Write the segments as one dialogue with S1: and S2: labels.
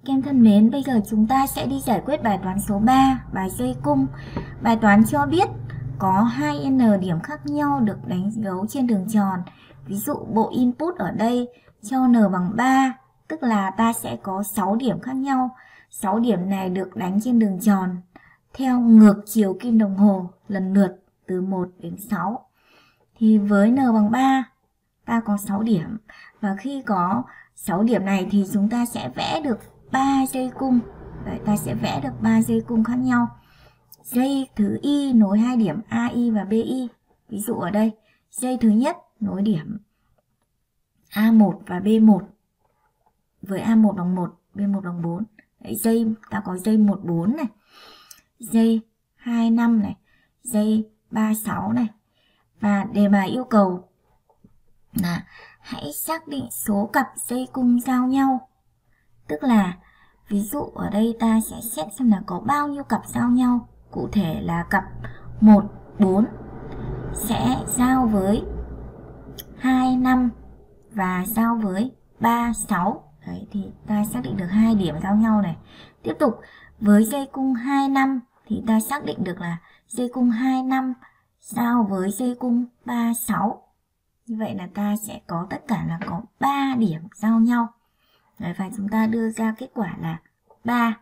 S1: Các em thân mến, bây giờ chúng ta sẽ đi giải quyết bài toán số 3, bài dây cung. Bài toán cho biết có 2n điểm khác nhau được đánh dấu trên đường tròn. Ví dụ bộ input ở đây cho n bằng 3, tức là ta sẽ có 6 điểm khác nhau. 6 điểm này được đánh trên đường tròn theo ngược chiều kim đồng hồ lần lượt từ 1 đến 6. Thì với n bằng 3, ta có 6 điểm. Và khi có 6 điểm này thì chúng ta sẽ vẽ được 3 dây cung. Đấy, ta sẽ vẽ được 3 dây cung khác nhau. Dây thứ y nối 2 điểm AI và BI. Ví dụ ở đây, dây thứ nhất nối điểm A1 và B1 với A1 bằng 1, B1 bằng 4. Đấy, dây ta có dây 14 này, dây 25 này, dây 36 này. Và đề bài yêu cầu là hãy xác định số cặp dây cung giao nhau. Tức là ví dụ ở đây ta sẽ xét xem là có bao nhiêu cặp giao nhau. Cụ thể là cặp 1, 4 sẽ giao với 2, 5 và giao với 3, 6. Đấy, thì ta xác định được 2 điểm giao nhau này. Tiếp tục với dây cung 2, 5 thì ta xác định được là dây cung 2, 5 giao với dây cung 3, 6. Như vậy là ta sẽ có tất cả là có 3 điểm giao nhau. Đấy, và chúng ta đưa ra kết quả là 3.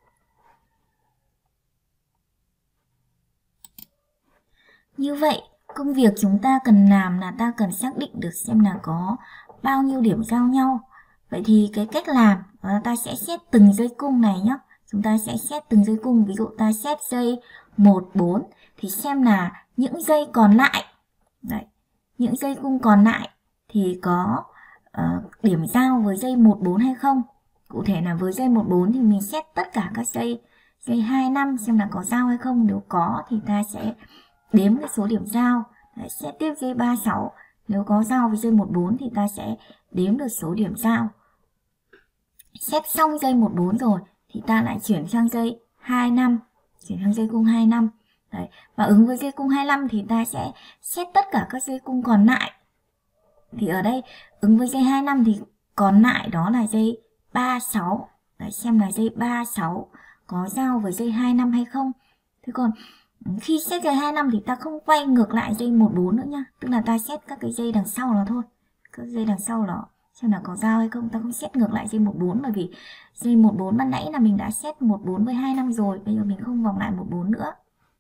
S1: Như vậy, công việc chúng ta cần làm là ta cần xác định được xem là có bao nhiêu điểm giao nhau. Vậy thì cái cách làm là ta sẽ xét từng dây cung này nhé. Chúng ta sẽ xét từng dây cung. Ví dụ ta xét dây 1, 4 thì xem là những dây còn lại. Đấy, những dây cung còn lại thì có điểm giao với dây 14 hay không. Cụ thể là với dây 14 thì mình xét tất cả các dây 25 xem là có giao hay không. Nếu có thì ta sẽ đếm cái số điểm giao. Đấy, xét tiếp dây 36. Nếu có giao với dây 14 thì ta sẽ đếm được số điểm giao. Xét xong dây 14 rồi thì ta lại chuyển sang dây 25. Chuyển sang dây cung 25. Đấy, và ứng với dây cung 25 thì ta sẽ xét tất cả các dây cung còn lại. Thì ở đây ứng với dây 25 thì còn lại đó là dây 36. Đấy, xem là dây 36 có giao với dây 25 hay không. Thế còn khi xét dây 25 thì ta không quay ngược lại dây 14 nữa nhá. Tức là ta xét các cái dây đằng sau nó thôi. Các dây đằng sau đó xem là có giao hay không. Ta không xét ngược lại dây 14 bởi vì dây 14 ban nãy là mình đã xét 14 với 25 rồi. Bây giờ mình không vòng lại 14 nữa.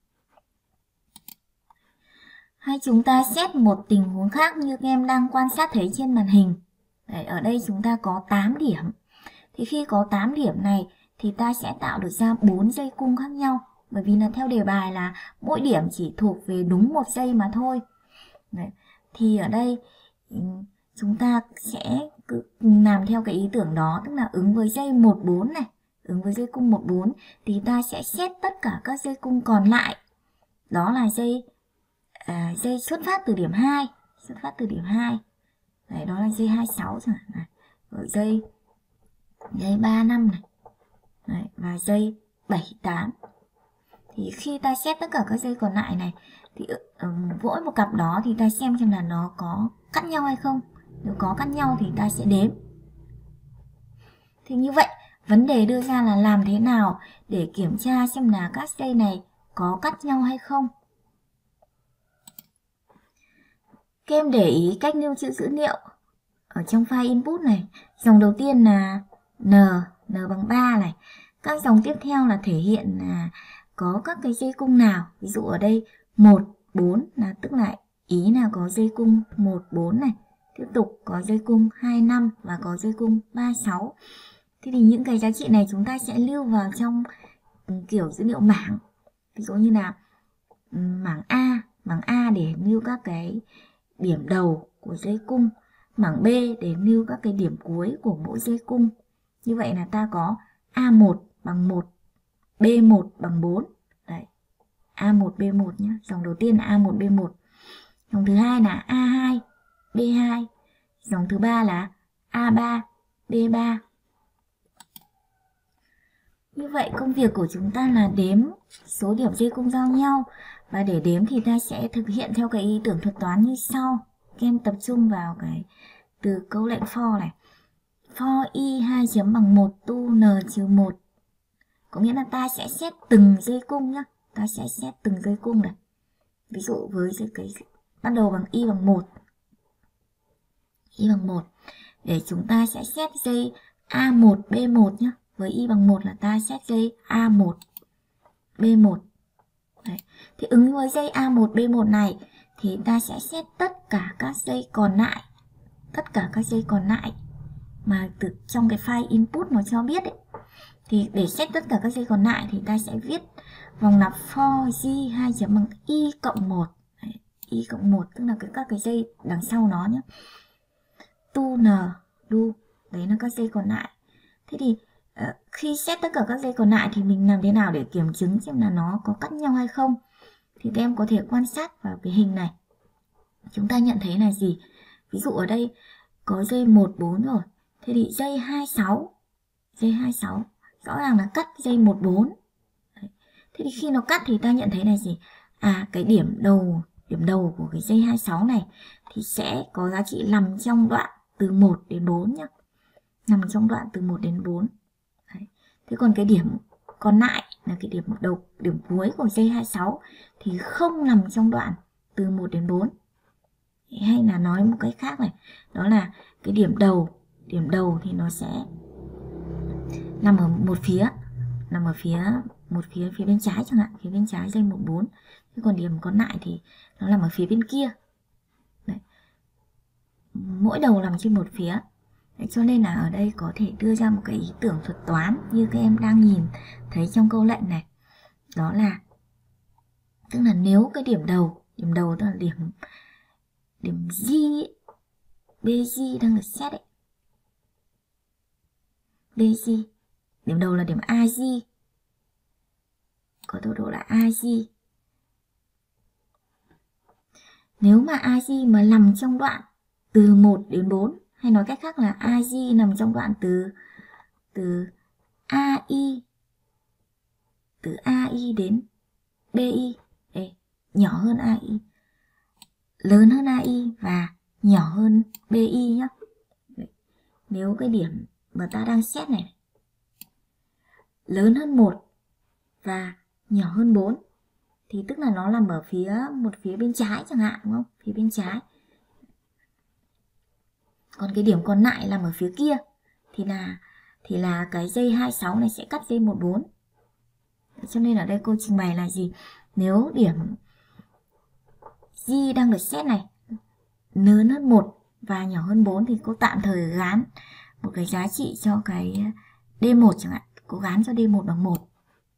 S1: Hay chúng ta xét một tình huống khác như các em đang quan sát thấy trên màn hình. Đấy, ở đây chúng ta có 8 điểm. Thì khi có 8 điểm này thì ta sẽ tạo được ra 4 dây cung khác nhau. Bởi vì là theo đề bài là mỗi điểm chỉ thuộc về đúng một dây mà thôi. Đấy, thì ở đây chúng ta sẽ làm theo cái ý tưởng đó. Tức là ứng với dây 14 này, ứng với dây cung 14 thì ta sẽ xét tất cả các dây cung còn lại. Đó là dây xuất phát từ điểm 2. Xuất phát từ điểm 2. Đấy, đó là dây 26 chẳng hạn này. Ở dây 35 này. Đấy, và dây 78. Thì khi ta xét tất cả các dây còn lại này thì mỗi một cặp đó thì ta xem là nó có cắt nhau hay không. Nếu có cắt nhau thì ta sẽ đếm. Thì như vậy vấn đề đưa ra là làm thế nào để kiểm tra xem là các dây này có cắt nhau hay không. Các em để ý cách lưu trữ dữ liệu ở trong file input này. Dòng đầu tiên là n bằng 3 này. Các dòng tiếp theo là thể hiện là có các cái dây cung nào. Ví dụ ở đây 1, 4 là tức là ý là có dây cung 1, 4 này. Tiếp tục có dây cung 2, 5 và có dây cung 3, 6. Thế thì những cái giá trị này chúng ta sẽ lưu vào trong kiểu dữ liệu mảng. Ví dụ như là mảng A để lưu các cái điểm đầu của dây cung, mảng B để lưu các cái điểm cuối của mỗi dây cung. Như vậy là ta có A1 bằng 1, B1 bằng 4. Đấy, A1, B1 nhé. Dòng đầu tiên là A1, B1. Dòng thứ hai là A2, B2. Dòng thứ ba là A3, B3. Như vậy công việc của chúng ta là đếm số điểm dây cung giao nhau. Và để đếm thì ta sẽ thực hiện theo cái ý tưởng thuật toán như sau. Các em tập trung vào cái từ câu lệnh for này. for y 2 chấm bằng 1 tu n trừ 1. Có nghĩa là ta sẽ xét từng dây cung nhá. Ta sẽ xét từng dây cung này. Ví dụ với cái bắt đầu bằng y bằng 1. Y bằng 1. Để chúng ta sẽ xét dây A1, B1 nhá. Với y bằng 1 là ta xét dây A1, B1. Đấy. Thì ứng với dây A1, B1 này thì ta sẽ xét tất cả các dây còn lại. Tất cả các dây còn lại mà từ trong cái file input nó cho biết ấy. Thì để xét tất cả các dây còn lại thì ta sẽ viết vòng lặp for g 2 chấm bằng y cộng 1. Đấy, y cộng 1 tức là các cái dây đằng sau nó nhé. Tu n do, đấy là các dây còn lại. Thế thì khi xét tất cả các dây còn lại thì mình làm thế nào để kiểm chứng xem là nó có cắt nhau hay không? Thì các em có thể quan sát vào cái hình này. Chúng ta nhận thấy là gì? Ví dụ ở đây có dây 14 rồi. Thế thì dây 26, rõ ràng là cắt dây 14. Đấy. Thế thì khi nó cắt thì ta nhận thấy là gì? Cái điểm đầu của cái dây 26 này thì sẽ có giá trị nằm trong đoạn từ 1 đến 4 nhé. Nằm trong đoạn từ 1 đến 4. Đấy. Thế còn cái điểm còn lại là cái điểm cuối của dây 26 thì không nằm trong đoạn từ 1 đến 4. Hay là nói một cách khác này, đó là cái điểm đầu thì nó sẽ nằm ở một phía, phía bên trái chẳng hạn, phía bên trái dây 14. Thế còn điểm còn lại thì nó nằm ở phía bên kia. Đấy. Mỗi đầu nằm trên một phía. Đấy, cho nên là ở đây có thể đưa ra một cái ý tưởng thuật toán như các em đang nhìn thấy trong câu lệnh này. Đó là tức là nếu cái điểm đầu tức là điểm G ấy, BG đang được xét ấy. BG, điểm đầu là điểm AG, có tốc độ là AG. Nếu mà AG mà nằm trong đoạn từ 1 đến 4, hay nói cách khác là AG nằm trong đoạn từ AI đến BI, nhỏ hơn AI, lớn hơn AI và nhỏ hơn BI nhé. Nếu cái điểm mà ta đang xét này lớn hơn 1 và nhỏ hơn 4 thì tức là nó nằm ở một phía bên trái chẳng hạn, đúng không? Phía bên trái. Còn cái điểm còn lại nằm ở phía kia thì là cái dây 26 này sẽ cắt dây 14. Cho nên ở đây cô trình bày là gì? Nếu điểm G đang được xét này lớn hơn 1 và nhỏ hơn 4 thì cô tạm thời gán một cái giá trị cho cái D1 chẳng hạn. Cô gán cho D1 bằng 1.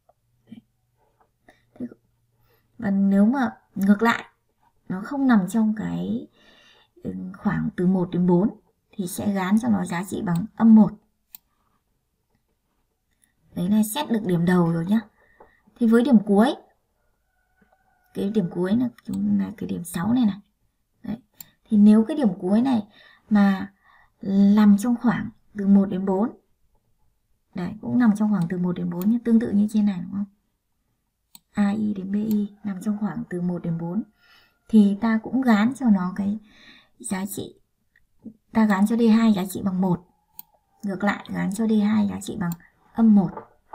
S1: Và nếu mà ngược lại nó không nằm trong cái khoảng từ 1 đến 4 thì sẽ gán cho nó giá trị bằng âm 1. Đấy là xét được điểm đầu rồi nhá. Thì với điểm cuối, cái điểm cuối là cái điểm 6 này này. Đấy. Thì nếu cái điểm cuối này mà nằm trong khoảng từ 1 đến 4. Đấy, cũng nằm trong khoảng từ 1 đến 4 nhá, tương tự như trên này đúng không? AI đến BI nằm trong khoảng từ 1 đến 4 thì ta cũng gán cho nó cái giá trị, ta gán cho D2 giá trị bằng 1. Ngược lại gán cho D2 giá trị bằng âm 1.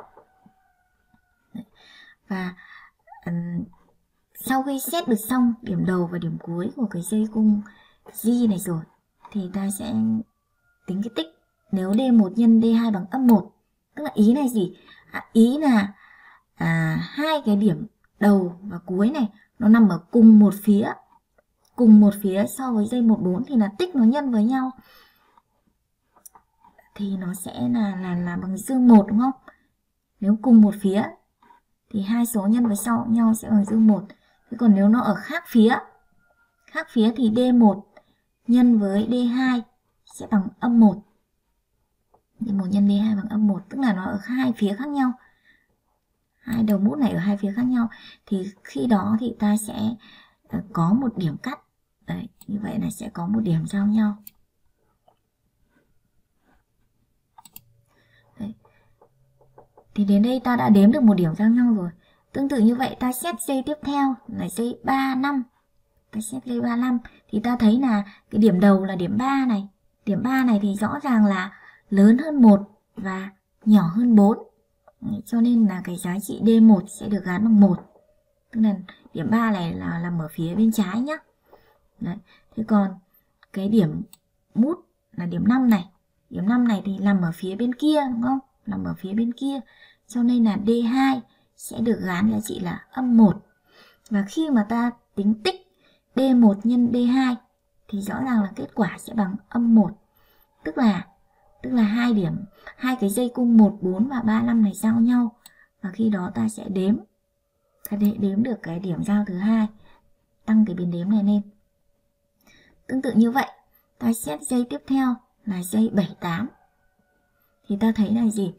S1: Đấy. Và sau khi xét được xong điểm đầu và điểm cuối của cái dây cung G này rồi thì ta sẽ tính cái tích nếu D1 nhân D2 bằng âm 1. Tức là ý này gì? Ý là hai cái điểm đầu và cuối này nó nằm ở cùng một phía so với dây 14 thì là tích nó nhân với nhau thì nó sẽ là bằng dương 1 đúng không? Nếu cùng một phía thì hai số nhân với nhau sẽ bằng dương 1. Thế còn nếu nó ở khác phía thì D1 nhân với D2 sẽ bằng âm 1. D1 nhân D2 bằng âm 1 tức là nó ở hai phía khác nhau. Hai đầu mút này ở hai phía khác nhau thì khi đó thì ta sẽ có một điểm cắt. Đấy, như vậy là sẽ có một điểm giao nhau. Đấy. Thì đến đây ta đã đếm được một điểm giao nhau rồi. Tương tự như vậy ta xét dây tiếp theo là dây 35. Ta xét dây 35 thì ta thấy là cái điểm đầu là điểm 3 này. Điểm 3 này thì rõ ràng là lớn hơn 1 và nhỏ hơn 4. Cho nên là cái giá trị D1 sẽ được gán bằng 1. Tức là điểm 3 này là nằm ở phía bên trái nhá. Đấy. Thế còn cái điểm mút là điểm 5 này. Điểm 5 này thì nằm ở phía bên kia đúng không? Nằm ở phía bên kia. Cho nên là D2 sẽ được gán giá trị là âm 1. Và khi mà ta tính tích D1 nhân D2 thì rõ ràng là kết quả sẽ bằng âm 1. Tức là hai cái dây cung 1, 4 và 3, 5 này giao nhau. Và khi đó ta sẽ đếm được cái điểm giao thứ hai, tăng cái biến đếm này lên. Tương tự như vậy, ta xét dây tiếp theo là dây 7, 8. Thì ta thấy là gì?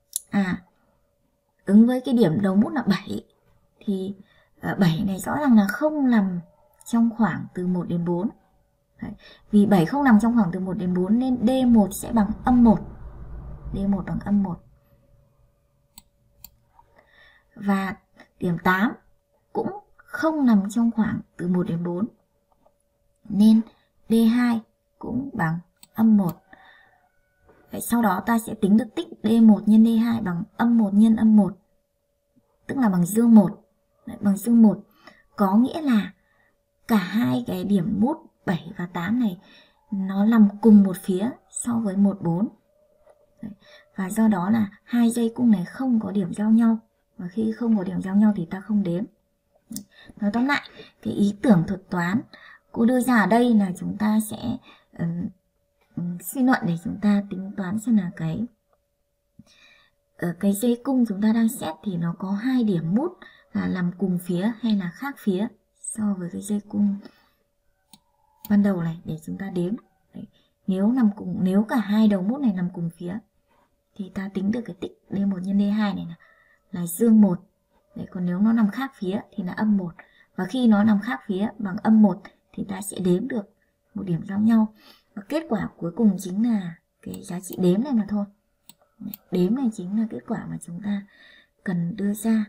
S1: Ứng với cái điểm đầu mút là 7 thì 7 này rõ ràng là không nằm trong khoảng từ 1 đến 4. Đấy. Vì 7 không nằm trong khoảng từ 1 đến 4 nên D1 sẽ bằng âm 1. D1 bằng âm 1. Và điểm 8 cũng không nằm trong khoảng từ 1 đến 4. Nên D2 cũng bằng âm 1. Vậy sau đó ta sẽ tính được tích D1 nhân D2 bằng âm 1 nhân âm 1. Tức là bằng dương 1. Đấy, bằng dương 1. Có nghĩa là cả hai cái điểm mút 7 và 8 này nó nằm cùng một phía so với 1, 4. Đấy. Và do đó là hai dây cung này không có điểm giao nhau. Và khi không có điểm giao nhau thì ta không đếm. Đấy. Nói tóm lại, cái ý tưởng thuật toán cô đưa ra ở đây là chúng ta sẽ suy luận để chúng ta tính toán xem là cái dây cung chúng ta đang xét thì nó có hai điểm mút là nằm cùng phía hay là khác phía so với cái dây cung ban đầu này để chúng ta đếm. Đấy. Nếu cả hai đầu mút này nằm cùng phía thì ta tính được cái tích D1 nhân D2 này là dương 1. Đấy, còn nếu nó nằm khác phía thì là âm 1. Và khi nó nằm khác phía bằng âm 1 thì ta sẽ đếm được một điểm giao nhau. Và kết quả cuối cùng chính là cái giá trị đếm này mà thôi. Đếm này chính là kết quả mà chúng ta cần đưa ra.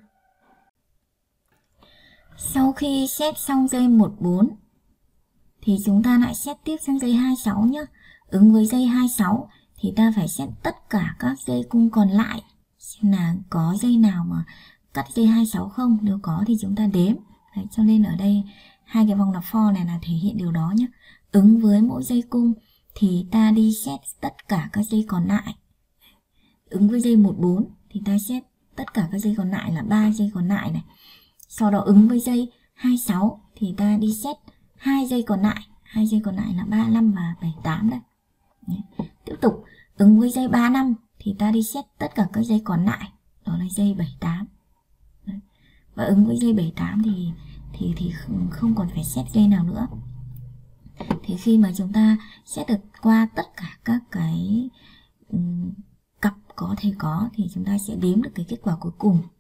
S1: Sau khi xét xong dây 14 thì chúng ta lại xét tiếp sang dây 26 nhé. Ứng với dây 26 thì ta phải xét tất cả các dây cung còn lại xem là có dây nào mà cắt dây 26 không. Nếu có thì chúng ta đếm. Đấy, cho nên ở đây hai cái vòng lặp for này là thể hiện điều đó nhé. Ứng với mỗi dây cung thì ta đi xét tất cả các dây còn lại. Ứng với dây 14 thì ta xét tất cả các dây còn lại là 3 dây còn lại này. Sau đó ứng với dây 26 thì ta đi xét 2 dây còn lại. 2 dây còn lại là 35 và 78 đây. Đấy. Tiếp tục ứng với dây 35 thì ta đi xét tất cả các dây còn lại. Đó là dây 78. Đấy. Và ứng với dây 78 thì không còn phải xét dây nào nữa. Thì khi mà chúng ta xét được qua tất cả các cái cặp có thể có thì chúng ta sẽ đếm được cái kết quả cuối cùng.